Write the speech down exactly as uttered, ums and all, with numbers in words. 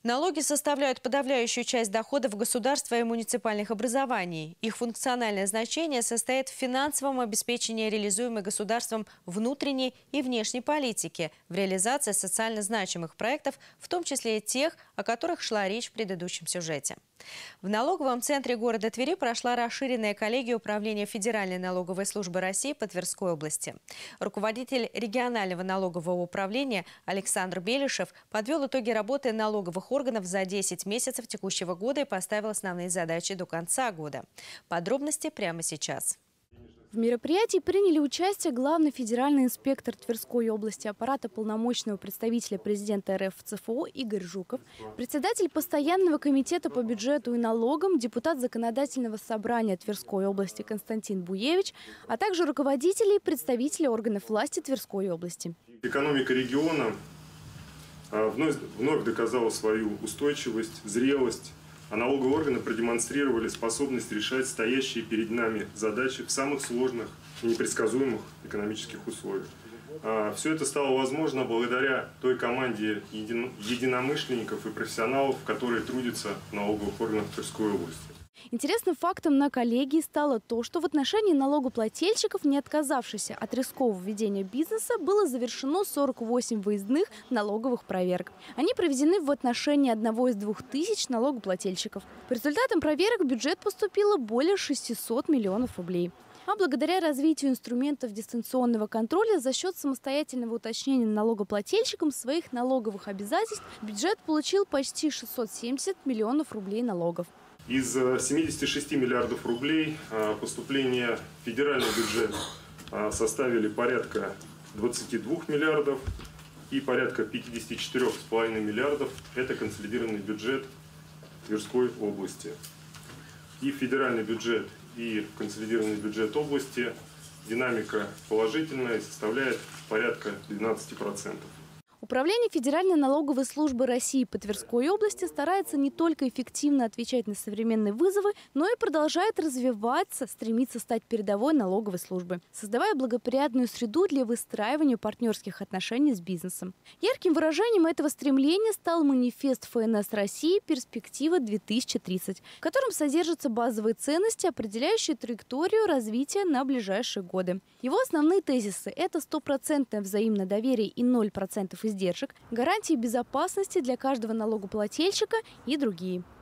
Налоги составляют подавляющую часть доходов государства и муниципальных образований. Их функциональное значение состоит в финансовом обеспечении реализуемой государством внутренней и внешней политики, в реализации социально значимых проектов, в том числе и тех, о которых шла речь в предыдущем сюжете. В налоговом центре города Твери прошла расширенная коллегия управления Федеральной налоговой службы России по Тверской области. Руководитель регионального налогового управления Александр Белишев подвел итоги работы налоговых органов за десять месяцев текущего года и поставил основные задачи до конца года. Подробности прямо сейчас. В мероприятии приняли участие главный федеральный инспектор Тверской области аппарата полномочного представителя президента РФ в ЦФО Игорь Жуков, председатель постоянного комитета по бюджету и налогам, депутат законодательного собрания Тверской области Константин Буевич, а также руководители и представители органов власти Тверской области. Экономика региона вновь, вновь доказала свою устойчивость, зрелость. А налоговые органы продемонстрировали способность решать стоящие перед нами задачи в самых сложных и непредсказуемых экономических условиях. Все это стало возможно благодаря той команде единомышленников и профессионалов, которые трудятся в налоговых органах Тверской области. Интересным фактом на коллегии стало то, что в отношении налогоплательщиков, не отказавшихся от рискового ведения бизнеса, было завершено сорок восемь выездных налоговых проверок. Они проведены в отношении одного из двух тысяч налогоплательщиков. По результатам проверок в бюджет поступило более шестисот миллионов рублей. А благодаря развитию инструментов дистанционного контроля за счет самостоятельного уточнения налогоплательщикам своих налоговых обязательств бюджет получил почти шестьсот семьдесят миллионов рублей налогов. Из семидесяти шести миллиардов рублей поступления в федеральный бюджет составили порядка двадцати двух миллиардов и порядка пятидесяти четырёх с половиной миллиардов – это консолидированный бюджет Тверской области. И в федеральный бюджет, и в консолидированный бюджет области динамика положительная и составляет порядка двенадцати процентов. Управление Федеральной налоговой службы России по Тверской области старается не только эффективно отвечать на современные вызовы, но и продолжает развиваться, стремится стать передовой налоговой службой, создавая благоприятную среду для выстраивания партнерских отношений с бизнесом. Ярким выражением этого стремления стал манифест ФНС России «Перспектива две тысячи тридцать», в котором содержатся базовые ценности, определяющие траекторию развития на ближайшие годы. Его основные тезисы – это стопроцентное взаимное доверие и ноль процентов издержек, гарантии безопасности для каждого налогоплательщика и другие.